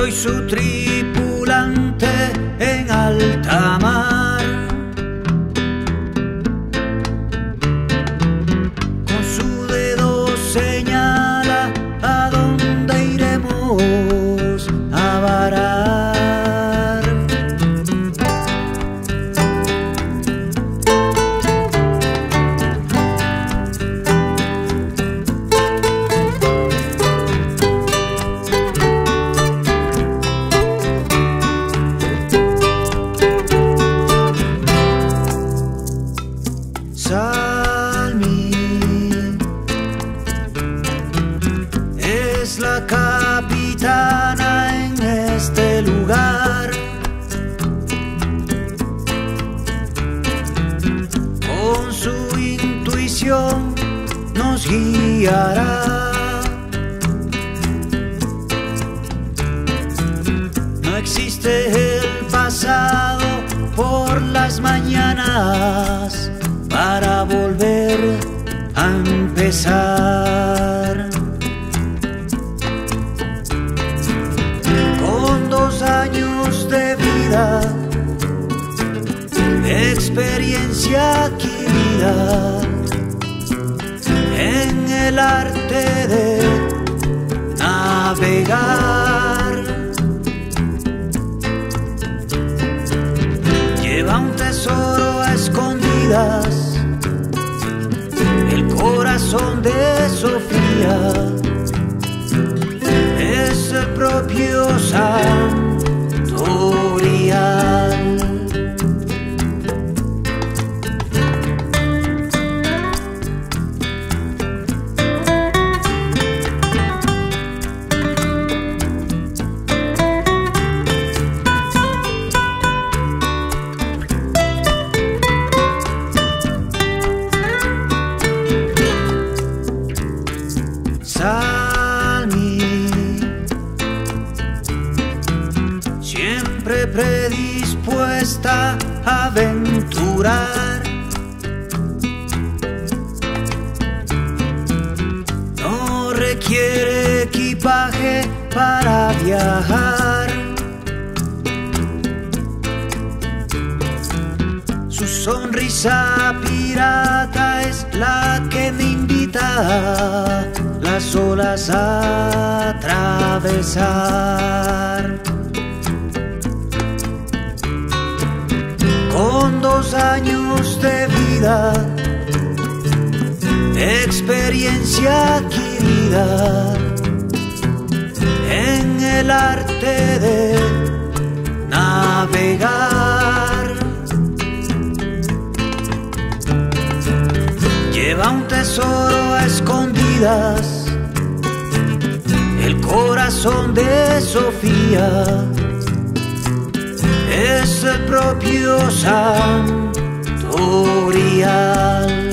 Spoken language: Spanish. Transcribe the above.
soy su tripulante en alta mar. Con su dedo señala a dónde iremos a varar. Salmi es la capitana en este lugar. Con su intuición nos guiará. No existe el pasado por las mañanas para volver a empezar. Con 2 años de vida, de experiencia adquirida en el arte de navegar, lleva un tesoro a escondidas, el corazón de Sofía. Es el propio Santorial. Salmi, siempre predispuesta a aventurar. No requiere equipaje para viajar. Su sonrisa pirata es la que me invita las olas a atravesar. Con 2 años de vida, experiencia adquirida en el arte de navegar, lleva un tesoro a escondidas, el corazón de Sofía. Es el propio Santorial.